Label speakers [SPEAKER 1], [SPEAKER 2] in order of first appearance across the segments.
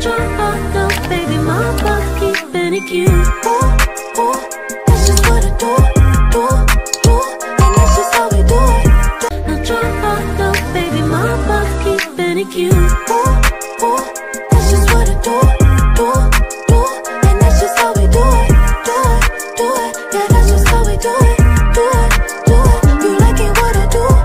[SPEAKER 1] drop out though, baby, my butt keep spinning you. That's just what I do, and that's just how we do it. Now drop out though, baby, my butt keep spinning you. That's just what I do, and that's just how we do it. Yeah, that's just how we do it. You like it what I do?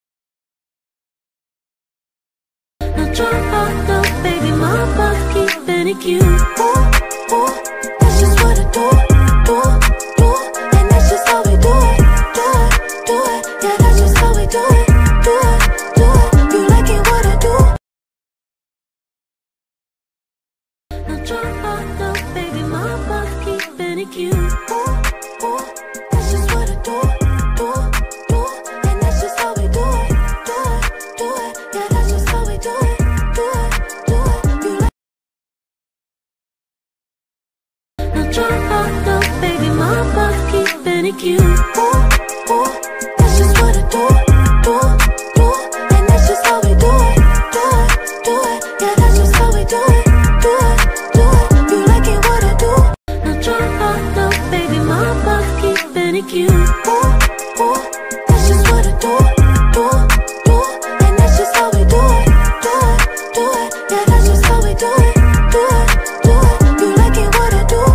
[SPEAKER 1] Now drop out though, baby, my butt keep spinning you. That's just what I do, and that's just how we do it. Yeah, that's just how we do it. You like it what I do? Now drop out though, baby, my butt keep spinning you. That's just what I do, and that's just how we do it. Yeah, that's just how we do it. You like. Now drop out though, baby, my butt keep spinning you. That's just what I do, and that's just how we do it. Yeah, that's just how we do it. You like it what I do? Now drop out though, baby, my butt keep spinning you. That's just what I do, and that's just how we do it. Yeah, that's just how we do it. You like it what I do?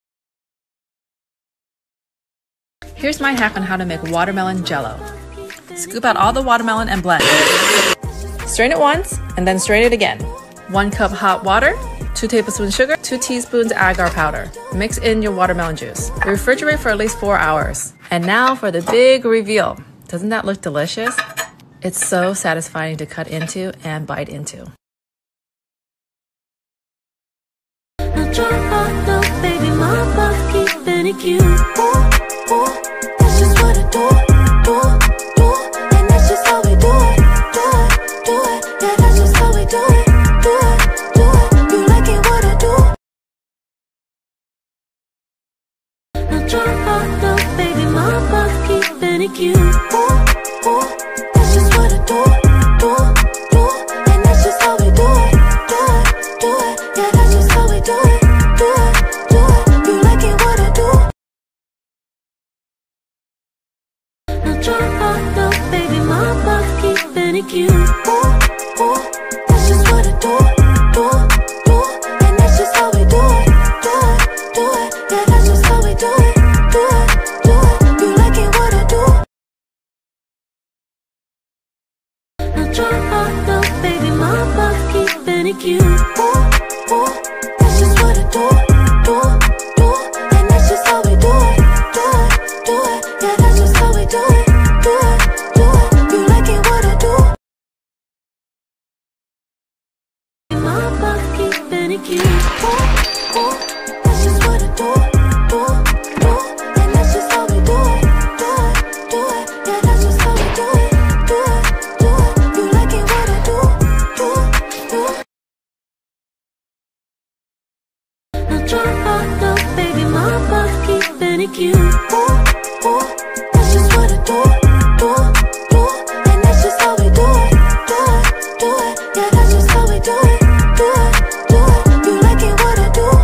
[SPEAKER 2] Here's my hack on how to make watermelon jello. Scoop out all the watermelon and blend. Strain it once and then strain it again. 1 cup hot water, 2 tablespoons sugar, 2 teaspoons agar powder. Mix in your watermelon juice. Refrigerate for at least 4 hours. And now for the big reveal. Doesn't that look delicious? It's so satisfying to cut into and bite into.
[SPEAKER 1] Now drop out though, baby, my butt keep spinning you. That's just what I do, and that's just how we do it. Yeah, that's just how we do it. You like it what I do? Now drop out though, baby, my butt keep spinning you. That's just what I do, and that's just how we do it. Yeah, that's just how we do it. You like it what I do? Now drop out though, baby, my butt keep spinning you. That's just what I do, and that's just how we do it. Yeah, that's just how we do it. You like it what I do? Now drop out though, baby, my butt keep spinning you. That's just what I do, and that's just how we do it. Yeah, that's just how we do it. You like it what I do? My butt keep spinning you. That's just what I do, and that's just how we do it. Yeah, that's just how we do it. You like it what I do? Now drop out though, baby, my butt keep spinning you. That's just what I do, and that's just how we do it. Yeah, that's just how we do it. You like it what I do?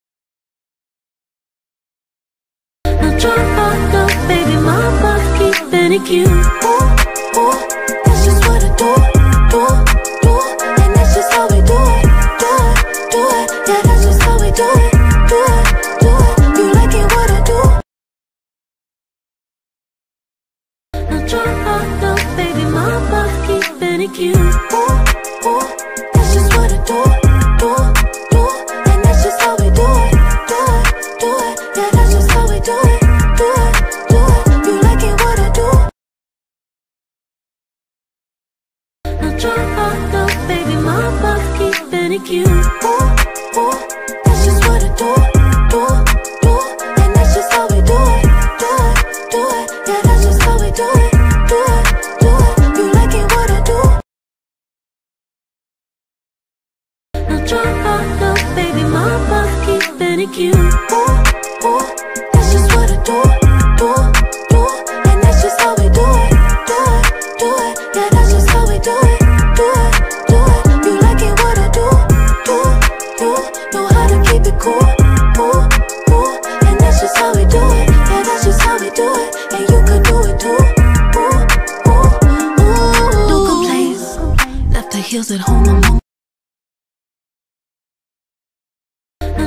[SPEAKER 1] Now drop out though, baby, my butt keep spinning you. That's just what I do, and that's just how we do it. Yeah, that's just how we do it. You like it what I do? Now drop out though, baby, my butt keep spinning you. That's just what I do, and that's just how we do it. Yeah, that's just how we do it. You like it what I do? Now drop out though, baby, my butt keep spinning you. That's just what I do, and that's just how we do it. Yeah, that's just how we do it. You like it what I do? Now drop out though, baby, my butt keep spinning you. That's just what I do, and that's just how we do it. Yeah, that's just how we do it. You like it what I do?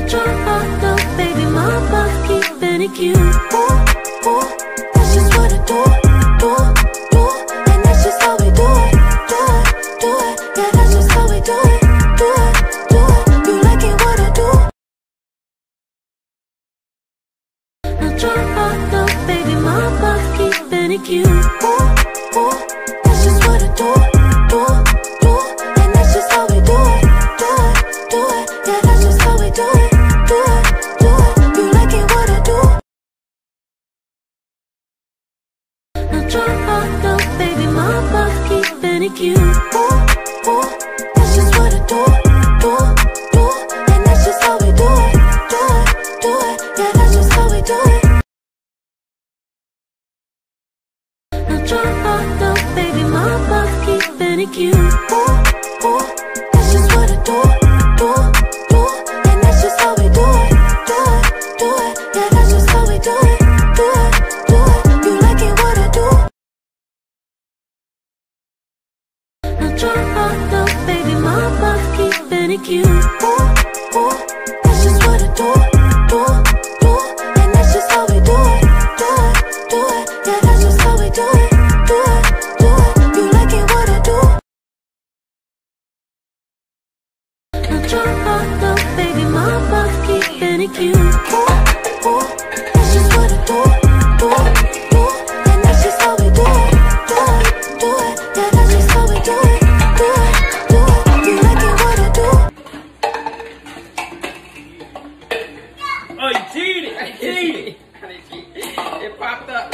[SPEAKER 1] Not your fault though, baby, my fault keeping it cute. Ooh, ooh, that's just what I do, do, do, and that's just how we do it, do it, do it. Yeah, that's just how we do it, do it, do it. You like it what I do. Not your fault though, baby, my fault keeping it cute. Ooh, ooh, that's just what I do, do, do, and that's just how we do it, do it, do it. Yeah, that's just how we do it, do it, do it. You like it what I do. Not your fault though, baby, my fault keeping it cute. Ooh, ooh, that's just what I do, do, do, and that's just how we do it, do it, do it. Yeah, that's just how we do it. Not your fault though, baby, my fault keeping it cute. Ooh, ooh, that's just what I do, do, do, and that's just how we do it, do it, do it. Yeah, that's just how we do it, do it, do it. You like it what I do. Not your fault though, baby, my fault keeping it cute. Ooh, ooh, that's just what I do, do, do, and that's just how we do it, do it, do it. Yeah, that's just how we do it, do it, do it. You like it what I do. Not your fault though, baby, my fault keeping it cute. Ooh, ooh, that's just what I do, do, do, and that's just how we do it, do it, do it. Yeah, that's just how we do it, do it, do it. You like it what I do.
[SPEAKER 3] Oh, you cheated! I cheated! It popped up.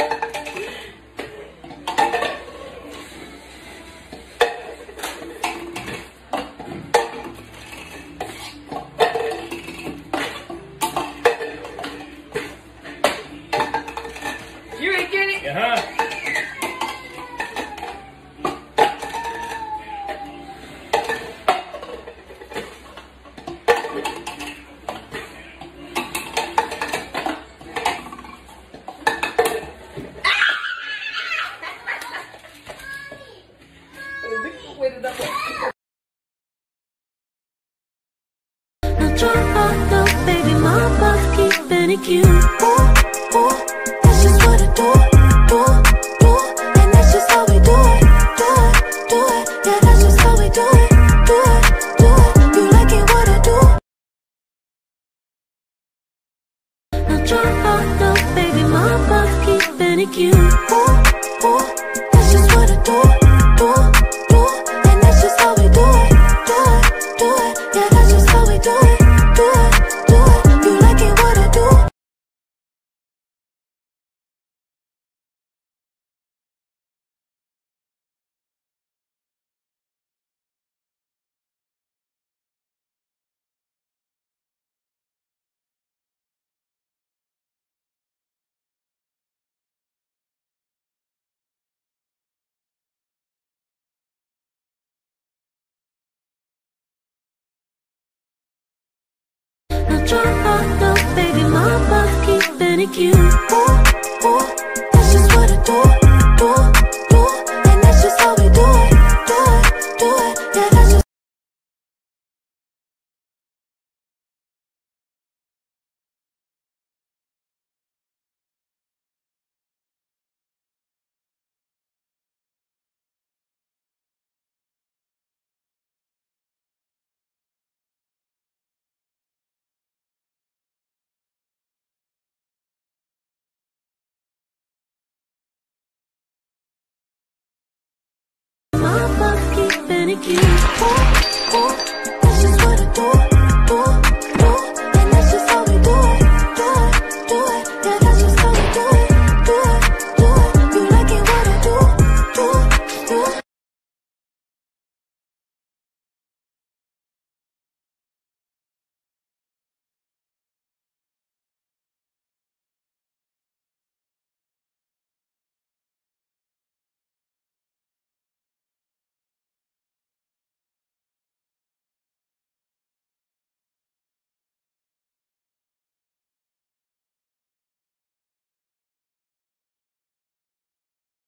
[SPEAKER 3] You ain't get it? Uh-huh.
[SPEAKER 1] Not your fault though, baby, my fault keeping it cute. Ooh, ooh, that's just what I do, do, do, and that's just how we do it, do it, do it. Yeah, that's just how we do it, do it, do it. You like it what I do. Not your fault though, baby, my fault keeping it cute. Ooh, ooh, that's just what I do, do, do, and that's just how we do it, do it, do it. Yeah, that's just how we do it, do it, do it. You like it what I do. Not your fault though, baby, my fault keeping it cute. Ooh, ooh,